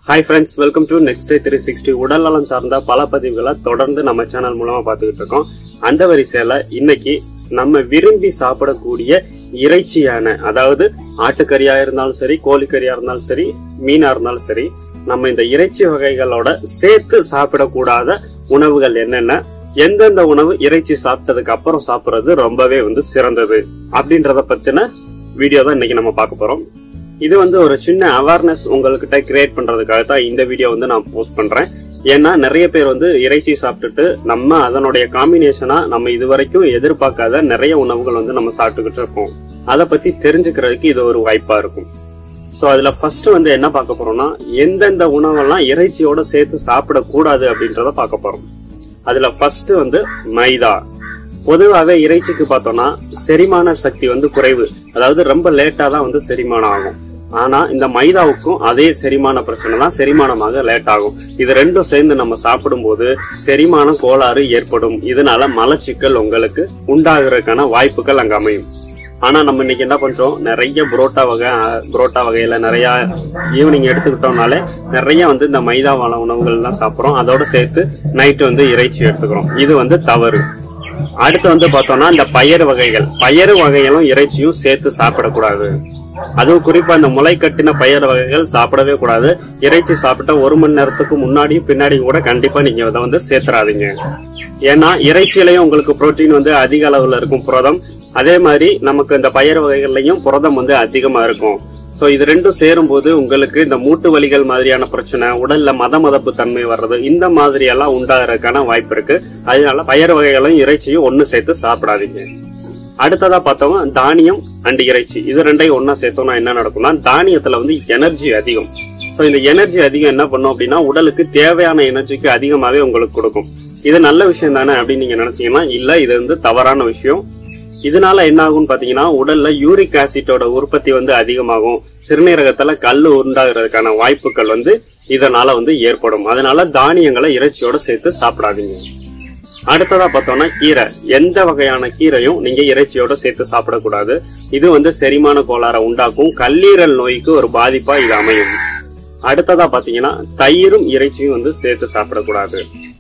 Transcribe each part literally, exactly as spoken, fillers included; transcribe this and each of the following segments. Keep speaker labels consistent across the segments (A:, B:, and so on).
A: Hi friends, welcome to Next Day three sixty. உடல் நலம் சார்ந்த பல பதிவுகளை தொடர்ந்து நம்ம சேனல் மூலமா பார்த்துக்கிட்டு இருக்கோம். அந்த வரிசையில இன்னைக்கு நம்ம விரும்பி சாப்பிடக்கூடிய இறைச்சியான, அதாவது ஆட்டுக்கறியா இருந்தாலும் சரி, கோழிக்கறியா இருந்தாலும் சரி, மீனா இருந்தாலும் சரி, நம்ம இந்த இறைச்சி வகைகளோட சேர்த்து சாப்பிடக்கூடாத உணவுகள் என்னென்ன, எந்தெந்த உணவு இறைச்சி சாப்பிட்டதுக்கு அப்புறம் சாப்பிடுறது ரொம்பவே வந்து சிறந்தது அப்படின்றத பத்தின வீடியோ தான் இன்னைக்கு நம்ம பார்க்க போறோம். இது வந்து ஒரு சின்ன அவேர்னஸ் உங்ககிட்ட கிரியேட் பண்றதுக்காக தான் இந்த வீடியோ வந்து நான் போஸ்ட் பண்றேன். ஏன்னா நிறைய பேர் வந்து இறைச்சி சாப்பிட்டுட்டு நம்ம அதனுடைய காம்பினேஷனா நம்ம இது வரைக்கும் எதிர்பார்க்காத நிறைய உணவுகள் வந்து நம்ம சாப்பிட்டுக்கிட்டு இருக்கோம். அதை பத்தி தெரிஞ்சுக்கிறதுக்கு இது ஒரு வாய்ப்பா இருக்கும். சோ அதுல ஃபர்ஸ்ட் வந்து என்ன பார்க்க போறோம்னா, எந்தெந்த உணவெல்லாம் இறைச்சியோட சேர்த்து சாப்பிடக்கூடாது அப்படின்றத பார்க்க போறோம். அதுல ஃபர்ஸ்ட் வந்து மைதா. பொதுவாகவே இறைச்சிக்கு பார்த்தோம்னா செரிமான சக்தி வந்து குறைவு, அதாவது ரொம்ப லேட்டா தான் வந்து செரிமானம் ஆகும். ஆனா இந்த மைதாவுக்கும் அதே செரிமான பிரச்சனை தான், செரிமானமாக லேட் ஆகும். இது ரெண்டும் சேர்ந்து நம்ம சாப்பிடும் போது செரிமான கோளாறு ஏற்படும். இதனால மலச்சிக்கல் உங்களுக்கு உண்டாகிறதுக்கான வாய்ப்புகள் அங்க அமையும். ஆனா நம்ம இன்னைக்கு என்ன பண்றோம், நிறைய புரோட்டா வகை புரோட்டா வகையில நிறைய ஈவினிங் எடுத்துக்கிட்டோம்னாலே நிறைய வந்து இந்த மைதா வாழ உணவுகள் எல்லாம் சாப்பிடுறோம். அதோட சேர்த்து நைட்டு வந்து இறைச்சி எடுத்துக்கிறோம். இது வந்து தவறு. அடுத்து வந்து பார்த்தோம்னா இந்த பயறு வகைகள், பயறு வகைகளும் இறைச்சியும் சேர்த்து சாப்பிடக்கூடாது. அதுவும் குறிப்பா இந்த முளை கட்டின பயறு வகைகள் சாப்பிடவே கூடாது. இறைச்சி சாப்பிட்ட ஒரு மணி நேரத்துக்கு முன்னாடி பின்னாடி கூட கண்டிப்பா நீங்க அதை வந்து சேர்த்துறாதீங்க. ஏன்னா இறைச்சியிலையும் உங்களுக்கு புரோட்டீன் வந்து அதிக அளவுல இருக்கும், புரதம். அதே மாதிரி நமக்கு இந்த பயறு வகைகள்லயும் புரதம் வந்து அதிகமா இருக்கும். சோ இது ரெண்டும் சேரும் போது உங்களுக்கு இந்த மூட்டு வலிகள் மாதிரியான பிரச்சனை, உடல்ல மத மதப்பு தன்மை வர்றது, இந்த மாதிரி எல்லாம் உண்டாகிறதுக்கான வாய்ப்பு இருக்கு. அதனால பயறு வகைகளும் இறைச்சியும் ஒன்னு சேர்த்து சாப்பிடாதீங்க. அடுத்ததா பார்த்தோம்னா தானியம் அண்ட் இறைச்சி, இது ரெண்டையும் ஒன்னா சேர்த்தோம்னா என்ன நடக்கும்னா, தானியத்துல வந்து எனர்ஜி அதிகம். சோ இந்த எனர்ஜி அதிகம் என்ன பண்ணும் அப்படின்னா, உடலுக்கு தேவையான எனர்ஜிக்கு அதிகமாவே உங்களுக்கு கொடுக்கும். இது நல்ல விஷயம் தானே அப்படின்னு நீங்க நினைச்சீங்கன்னா இல்ல, இது வந்து தவறான விஷயம். இதனால என்ன ஆகும்னு பாத்தீங்கன்னா, உடல்ல யூரிக் ஆசிட்டோட உற்பத்தி வந்து அதிகமாகும். சிறுநீரகத்துல கல்லு உண்டாகிறதுக்கான வாய்ப்புகள் வந்து இதனால வந்து ஏற்படும். அதனால தானியங்களை இறைச்சியோட சேர்த்து சாப்பிடாதீங்க. அடுத்ததா பார்த்தோம்னா கீரை. எந்த வகையான கீரையும் நீங்க இறைச்சியோட சேர்த்து சாப்பிடக்கூடாது. இது வந்து செரிமான கோளாறை உண்டாக்கும். கல்லீரல் நோய்க்கு ஒரு பாதிப்பா இது அமையும். அடுத்ததா பாத்தீங்கன்னா தயிரும் இறைச்சியும் வந்து சேர்த்து சாப்பிடக்கூடாது.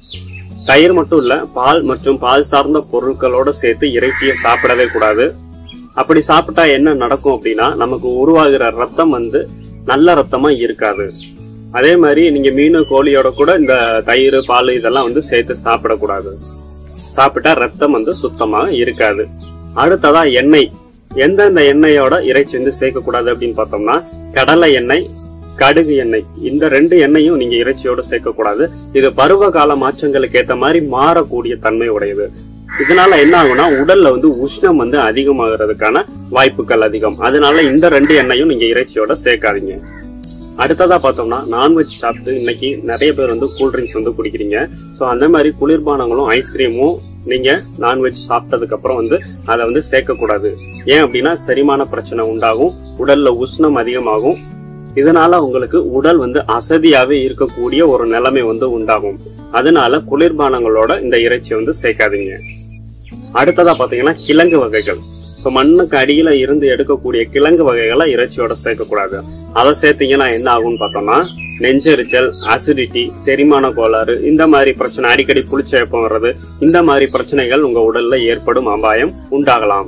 A: தயிர் மட்டும் இல்ல, பால் மற்றும் பால் சார்ந்த பொருட்களோட சேர்த்து இறைச்சியை சாப்பிடவே கூடாது. அப்படி சாப்பிட்டா என்ன நடக்கும் அப்படின்னா, நமக்கு உருவாகிற ரத்தம் வந்து நல்ல ரத்தமா இருக்காது. அதே மாதிரி நீங்க மீன் கோழியோட கூட இந்த தயிர் பால் இதெல்லாம் வந்து சேர்த்து சாப்பிடக்கூடாது. சாப்பிட்டா ரத்தம் வந்து சுத்தமா இருக்காது. அடுத்ததா எண்ணெய். எந்தெந்த எண்ணெயோட இறைச்சி வந்து சேர்க்க கூடாது அப்படின்னு பார்த்தோம்னா, கடலை எண்ணெய், கடுகு எண்ணெய், இந்த ரெண்டு எண்ணெயும் நீங்க இறைச்சியோட சேர்க்க கூடாது. இது பருவ கால மாற்றங்களுக்கு ஏற்ற மாதிரி மாறக்கூடிய தன்மை உடையது. இதனால என்ன ஆகும்னா, உடல்ல வந்து உஷ்ணம் வந்து அதிகமாகிறதுக்கான வாய்ப்புகள் அதிகம். அதனால இந்த ரெண்டு எண்ணெயும் நீங்க இறைச்சியோட சேர்க்காதீங்க. அடுத்ததா பார்த்தோம்னா, நான்வெஜ் சாப்பிட்டு இன்னைக்கு நிறைய பேர் வந்து கூல்ட்ரிங்க்ஸ் வந்து குடிக்கிறீங்க. சோ அந்த மாதிரி குளிர்பானங்களும் ஐஸ்கிரீமும் நீங்க நான்வெஜ் சாப்பிட்டதுக்கு அப்புறம் வந்து அதை வந்து சேர்க்க கூடாது. ஏன் அப்படின்னா செரிமான பிரச்சனை உண்டாகும், உடல்ல உஷ்ணம் அதிகமாகும். இதனால உங்களுக்கு உடல் வந்து அசதியாவே இருக்கக்கூடிய ஒரு நிலைமை வந்து உண்டாகும். அதனால குளிர்பானங்களோட இந்த இறைச்சி வந்து சேர்க்காதீங்க. அடுத்ததா பாத்தீங்கன்னா கிழங்கு வகைகள். இப்போ மண்ணுக்கு அடியில இருந்து எடுக்கக்கூடிய கிழங்கு வகைகளை இறைச்சியோட சேர்க்க கூடாது. அதை சேர்த்தீங்கன்னா என்ன ஆகும்னு பார்த்தோம்னா, நெஞ்செரிச்சல், அசிடிட்டி, செரிமான கோளாறு, இந்த மாதிரி பிரச்சனை, அடிக்கடி புளிச்சேப்பம் வர்றது, இந்த மாதிரி பிரச்சனைகள் உங்க உடல்ல ஏற்படும் அபாயம் உண்டாகலாம்.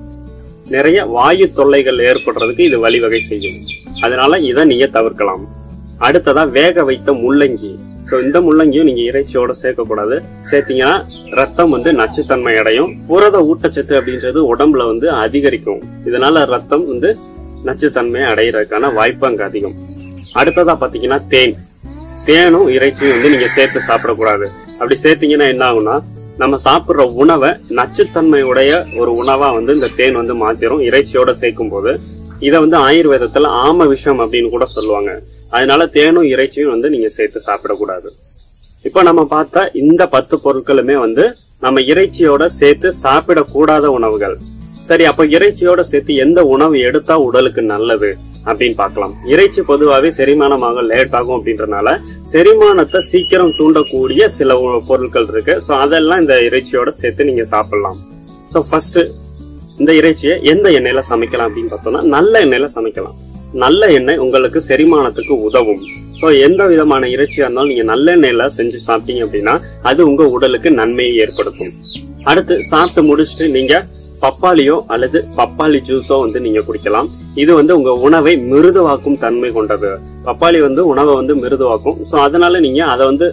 A: நிறைய வாயு தொல்லைகள் ஏற்படுறதுக்கு இது வழிவகை செய்யும். அதனால இதை நீங்க தவிர்க்கலாம். அடுத்ததா வேக வைத்த முள்ளங்கி. சோ இந்த முள்ளங்கியும் நீங்க இறைச்சியோட சேர்க்க கூடாது. சேர்த்தீங்கன்னா ரத்தம் வந்து நச்சுத்தன்மை அடையும். புரத ஊட்டச்சத்து அப்படின்றது உடம்புல வந்து அதிகரிக்கும். இதனால ரத்தம் வந்து நச்சுத்தன்மை அடைகிறதுக்கான வாய்ப்பு அங்க அதிகம். அடுத்ததா பாத்தீங்கன்னா தேன். தேனும் இறைச்சியும் வந்து நீங்க சேர்த்து சாப்பிடக்கூடாது. அப்படி சேர்த்தீங்கன்னா என்ன ஆகும்னா, நம்ம சாப்பிடுற உணவை நச்சுத்தன்மை உடைய ஒரு உணவா வந்து இந்த தேன் வந்து மாத்திரும் இறைச்சியோட சேர்க்கும் போது. இதை வந்து ஆயுர்வேதத்துல ஆம விஷம் அப்படின்னு கூட சொல்லுவாங்க. அதனால தேனும் இறைச்சியும் வந்து நீங்க சேர்த்து சாப்பிடக்கூடாது. இப்ப நம்ம பார்த்தா இந்த பத்து பொருட்களுமே வந்து நம்ம இறைச்சியோட சேர்த்து சாப்பிடக்கூடாத உணவுகள். சரி, அப்ப இறைச்சியோட சேர்த்து எந்த உணவு எடுத்தா உடலுக்கு நல்லது அப்படின்னு பார்க்கலாம். இறைச்சி பொதுவாகவே செரிமானமாக லேட் ஆகும் அப்படின்றதுனால செரிமானத்தை சீக்கிரம் தூண்டக்கூடிய சில பொருட்கள் இருக்கு. சோ அதெல்லாம் இந்த இறைச்சியோட சேர்த்து நீங்க சாப்பிடலாம். சோ ஃபர்ஸ்ட் இந்த இறைச்சியை எந்த எண்ணெயில சமைக்கலாம் அப்படின்னு பார்த்தோம்னா, நல்ல எண்ணெயில சமைக்கலாம். நல்ல எண்ணெய் உங்களுக்கு செரிமானத்துக்கு உதவும். சோ எந்த விதமான இறைச்சியா இருந்தாலும் நீங்க நல்லெண்ணெயில செஞ்சு சாப்பிட்டீங்க அப்படின்னா அது உங்க உடலுக்கு நன்மையை ஏற்படுத்தும். அடுத்து சாப்பிட்டு முடிச்சுட்டு நீங்க பப்பாளியோ அல்லது பப்பாளி ஜூஸோ வந்து நீங்க குடிக்கலாம். இது வந்து உங்க உணவை மிருதுவாக்கும் தன்மை கொண்டது. பப்பாளி வந்து உணவை வந்து மிருதுவாக்கும். சோ அதனால நீங்க அதை வந்து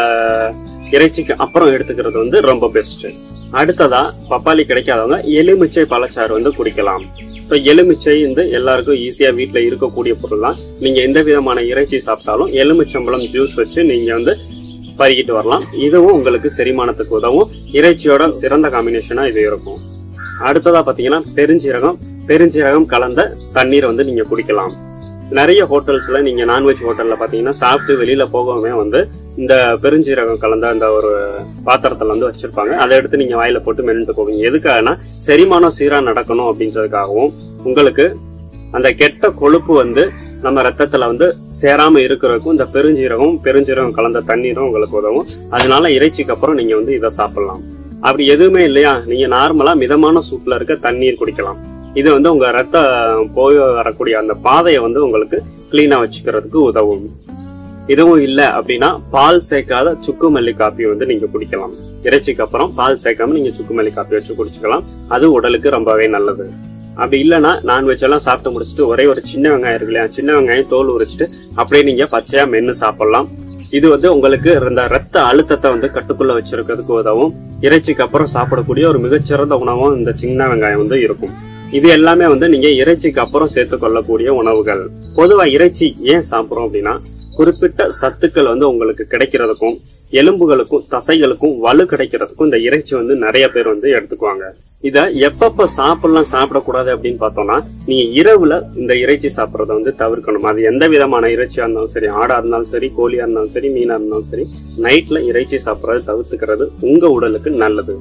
A: இறைச்சிக்கு அப்புறம் எடுத்துக்கிறது வந்து ரொம்ப பெஸ்ட். அடுத்ததா பப்பாளி கிடைக்காதவங்க எலுமிச்சை பழச்சாறு வந்து குடிக்கலாம். சோ எலுமிச்சை வந்து எல்லாருக்கும் ஈஸியா வீட்டுல இருக்கக்கூடிய பொருள் தான். நீங்க எந்த விதமான இறைச்சி சாப்பிட்டாலும் எலுமிச்சம்பழம் ஜூஸ் வச்சு நீங்க வந்து பருகிட்டு வரலாம். இதுவும் உங்களுக்கு செரிமானத்துக்கு உதவும். இறைச்சியோட சிறந்த காம்பினேஷனா இது இருக்கும். அடுத்ததா பாத்தீங்கன்னா பெருஞ்சீரகம் பெருஞ்சீரகம் கலந்த தண்ணீரை வந்து நீங்க குடிக்கலாம். நிறைய ஹோட்டல்ஸ்ல நீங்க நான்வெஜ் ஹோட்டல்ல பாத்தீங்கன்னா சாப்பிட்டு வெளியில போகவே வந்து இந்த பெருஞ்சீரகம் கலந்த அந்த ஒரு பாத்திரத்துல வந்து வச்சிருப்பாங்க. அதை எடுத்து நீங்க வாயில போட்டு மென்னுட்டு போவீங்க. எதுக்காகனா செரிமானம் சீரா நடக்கணும் அப்படின்றதுக்காகவும் உங்களுக்கு அந்த கெட்ட கொழுப்பு வந்து நம்ம ரத்தத்துல வந்து சேராம இருக்கிறதுக்கும் இந்த பெருஞ்சீரகம் பெருஞ்சீரகம் கலந்த தண்ணீரும் உங்களுக்கு உதவும். அதனால இறைச்சிக்கு அப்புறம் நீங்க வந்து இதை சாப்பிடலாம். அப்படி எதுவுமே இல்லையா, நீங்க நார்மலா மிதமான சூட்ல இருக்க தண்ணீர் குடிக்கலாம். இது வந்து உங்க ரத்த போய் வரக்கூடிய அந்த பாதையை வந்து உங்களுக்கு கிளீனா வச்சுக்கிறதுக்கு உதவும். இதுவும் இல்ல அப்படின்னா பால் சேர்க்காத சுக்கு மல்லி காப்பி வந்து நீங்க குடிக்கலாம். இறைச்சிக்கு அப்புறம் பால் சேர்க்காம நீங்க சுக்கு மல்லி காப்பி வச்சு குடிச்சுக்கலாம். அது உடலுக்கு ரொம்பவே நல்லது. அப்படி இல்லைன்னா நான்வெஜ் எல்லாம் சாப்பிட்டு முடிச்சுட்டு ஒரே ஒரு சின்ன வெங்காயம் இருக்கு இல்லையா, சின்ன வெங்காயம் தோல் உரிச்சிட்டு அப்படியே நீங்க பச்சையா மென்னு சாப்பிடலாம். இது வந்து உங்களுக்கு இந்த ரத்த அழுத்தத்தை வந்து கட்டுக்குள்ள வச்சிருக்கிறதுக்கு உதவும். இறைச்சிக்கு அப்புறம் சாப்பிடக்கூடிய ஒரு மிகச்சிறந்த உணவும் இந்த சின்ன வெங்காயம் வந்து இருக்கும். இது எல்லாமே வந்து நீங்க இறைச்சிக்கு அப்புறம் சேர்த்து கொள்ளக்கூடிய உணவுகள். பொதுவா இறைச்சி ஏன் சாப்பிடுறோம் அப்படின்னா குறிப்பிட்ட சத்துக்கள் வந்து உங்களுக்கு கிடைக்கிறதுக்கும் எலும்புகளுக்கும் தசைகளுக்கும் வலு கிடைக்கிறதுக்கும் இந்த இறைச்சி வந்து நிறைய பேர் வந்து எடுத்துக்குவாங்க. இத எப்பப்ப சாப்பிடலாம் சாப்பிடக்கூடாது அப்படின்னு பார்த்தோம்னா நீங்க இரவுல இந்த இறைச்சி சாப்பிடறத வந்து தவிர்க்கணும். அது எந்த விதமான இறைச்சியா இருந்தாலும் சரி, ஆடா இருந்தாலும் சரி, கோழியா இருந்தாலும் சரி, மீனா இருந்தாலும் சரி, நைட்ல இறைச்சி சாப்பிடறது தவிர்த்துக்கிறது உங்க உடலுக்கு நல்லது.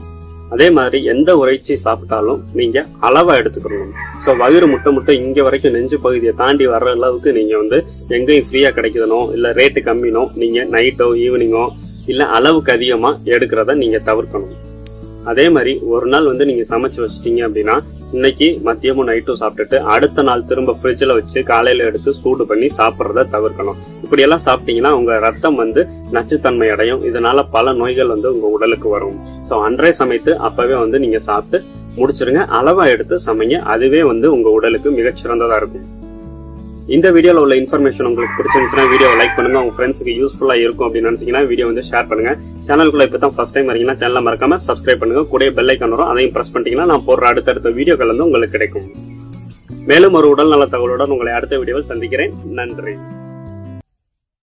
A: அதே மாதிரி எந்த இறைச்சி சாப்பிட்டாலும் நீங்க அளவா எடுத்துக்கணும். சோ வயிறு முட்டை முட்டை இங்க வரைக்கும் நெஞ்சு பகுதியை தாண்டி வர்ற அளவுக்கு நீங்க வந்து எங்கேயும் ஃப்ரீயா கிடைக்குதனோ இல்ல ரேட்டு கம்மினோ நீங்க நைட்டோ ஈவினிங்கோ இல்ல அளவுக்கு அதிகமா எடுக்கிறத நீங்க தவிர்க்கணும். அதே மாதிரி ஒரு நாள் வந்து நீங்க சமைச்சு வச்சிட்டீங்க அப்படின்னா இன்னைக்கு மதியமும் நைட்டும் சாப்பிட்டுட்டு அடுத்த நாள் திரும்ப ஃப்ரிட்ஜ்ல வச்சு காலையில எடுத்து சூடு பண்ணி சாப்பிட்றத தவிர்க்கணும். இப்படி எல்லாம் சாப்பிட்டீங்கன்னா உங்க ரத்தம் வந்து நச்சுத்தன்மை அடையும். இதனால பல நோய்கள் வந்து உங்க உடலுக்கு வரும். சோ அன்றே சமைத்து அப்பவே வந்து நீங்க சாப்பிட்டு முடிச்சிருங்க. அளவா எடுத்து சமைங்க. அதுவே வந்து உங்க உடலுக்கு மிகச்சிறந்ததா இருக்கும். இந்த வீடியோல உள்ள இன்ஃபர்மேஷன் உங்களுக்கு பிடிச்சிருந்துச்சுன்னா வீடியோ லைக் பண்ணுங்க. உங்க ஃப்ரெண்ட்ஸுக்கு யூஸ்ஃபுல்லா இருக்கும் அப்படின்னு நினைச்சீங்கன்னா வீடியோ வந்து ஷேர் பண்ணுங்க. சேனலுக்குள்ள இப்பதான் ஃபர்ஸ்ட் டைம் வரீங்கன்னா சேனலை மறக்காம சப்ஸ்கிரைப் பண்ணுங்க. கூட பெல் ஐகான் வரும், அதையும் பிரஸ் பண்ணிட்டீங்கன்னா நான் போடுற அடுத்தடுத்த வீடியோக்கள் வந்து உங்களுக்கு கிடைக்கும். மேலும் ஒரு உடல் நல தகவலுடன் உங்களை அடுத்த வீடியோவில் சந்திக்கிறேன். நன்றி.